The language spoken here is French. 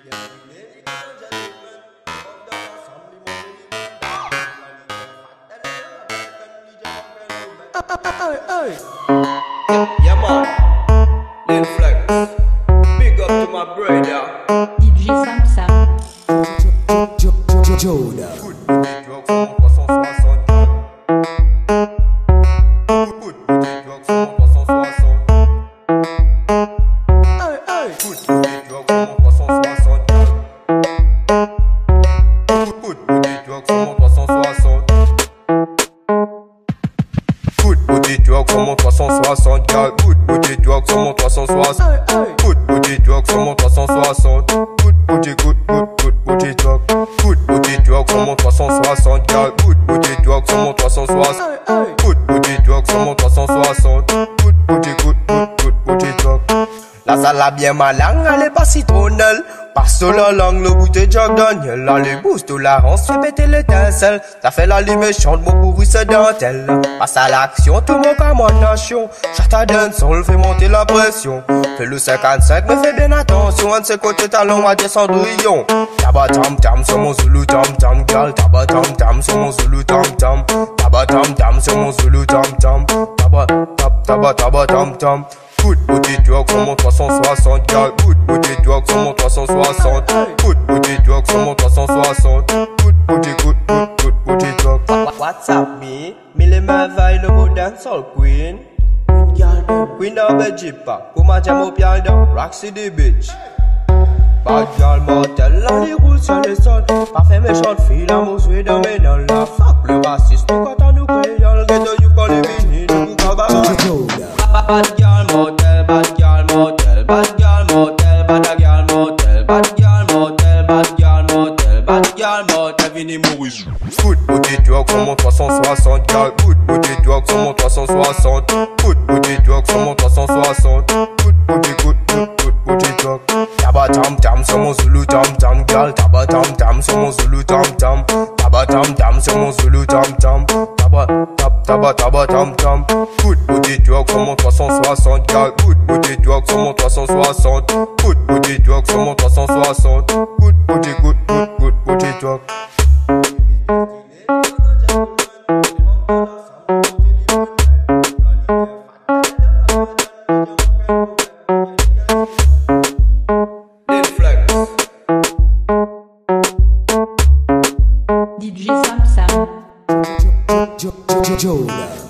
Yeah man, Lil Flex, big up to my brother DJ Sam Sam. Joda. Booty drugs sur mon 360, gal. Booty drugs sur mon 360. Booty drugs sur mon 360. Booty booty drug. Booty drugs sur mon 360, gal. Booty drugs sur mon 360. Booty drugs sur mon 360. Booty drug. La salle a bien malin, elle est pas citronnelle. Passe la langue, le goût de Jack Daniel. Là, les boosts, la rance fait péter l'étincelle. Ça fait la lime méchante, mon courru c'est dentelle. Passe à l'action, tout mon cas, moi nation. Charte à dancehall, fait monter la pression. Fais le 55, mais fais bien attention. Un de ses côtés talons à des cendrillons. Taba tam tam sur mon Zulu tam tam, gal. Taba tam tam sur mon Zulu tam tam. Taba tam tam sur mon Zulu tam tam. Taba tam tam. Booty drugs sur mon 360, gal. Booty drugs sur mon 360. Booty drugs sur mon 360. Booty drugs. What's up, me? Les mains vaillent le beau dancehall queen. Queen of Egypt, comme un jam au piano, Rock City Beach. Bad girl mortel, là les roule sur les sols. Parfait méchante fille, la mousse dans mes nols. La fuck le raciste, quand on nous créole. Ghetto you call les mini, le bouca Bad girl motel, bad girl motel, bad girl motel, bad girl motel, bad girl motel, bad girl motel, bad girl motel, venez mourir. Booty drugs sur mon 360, gal. Booty drugs sur mon 360. Booty drugs sur mon 360. Booty drugs. Taba tam tam sur mon Zulu tam tam, gal. Taba tam tam sur mon Zulu tam tam. Taba tam tam sur mon Zulu tam tam. Taba tam tam. Booty drugs sur mon 360, gal. Booty drugs sur mon 360. Booty drugs sur mon 360. Booty drugs. Lil Flex. DJ Sam Sam. Joda.